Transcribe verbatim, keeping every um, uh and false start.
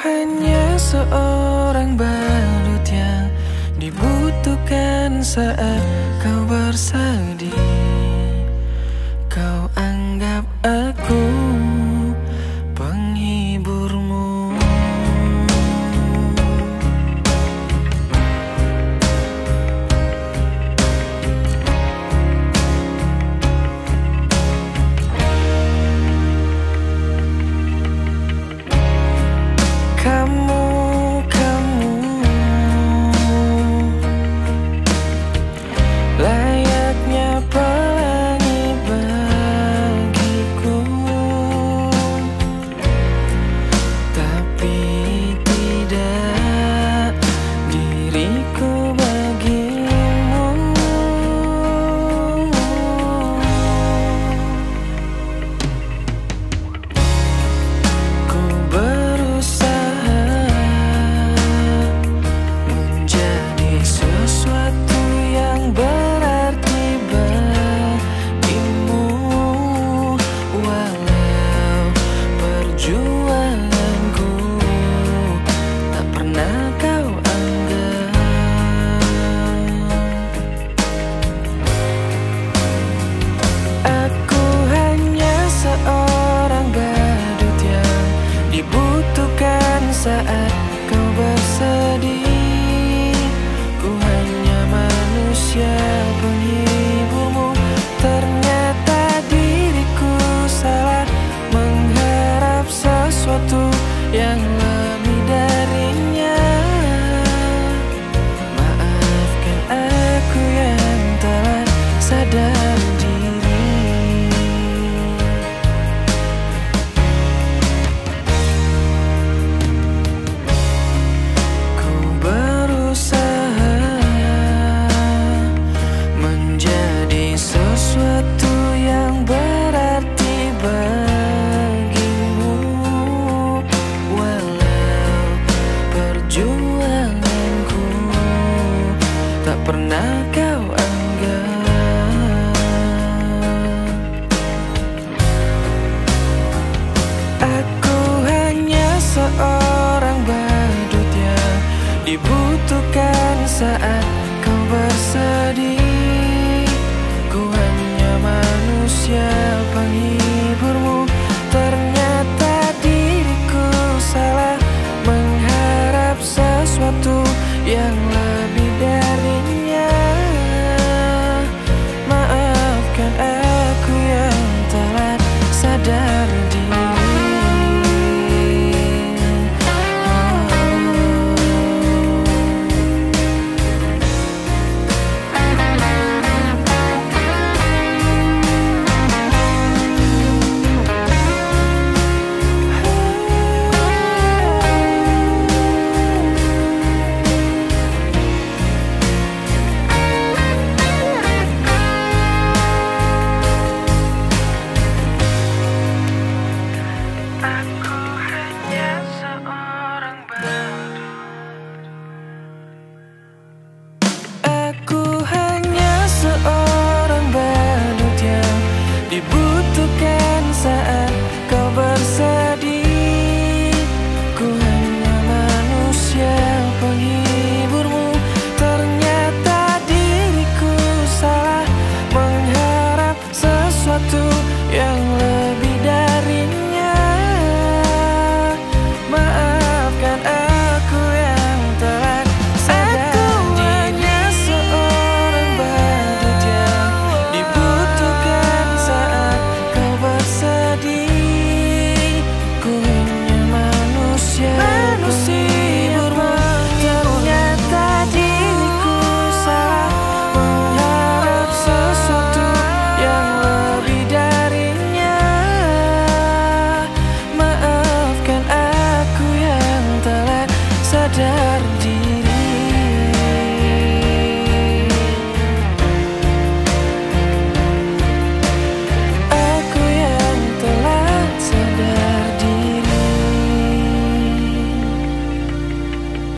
hanya seorang badut yang dibutuhkan saat kau bersedih. Kau anggap aku penghiburmu. Kamu, kamu layaknya pelangi bagiku, tapi tidak diriku bagimu. Ku berusaha sesuatu yang berarti bagimu, walau perjuanganku tak pernah kau anggap. Aku hanya seorang badut yang dibutuhkan saat kau bersedih. Penghiburmu, ternyata diriku salah mengharap sesuatu yang lebih darinya. Maafkan aku yang telah sadar diri. Ku berusaha sesuatu yang berarti bagimu, walau perjuanganku tak pernah kau anggap. Aku hanya seorang badut yang dibutuhkan saat kau bersedih.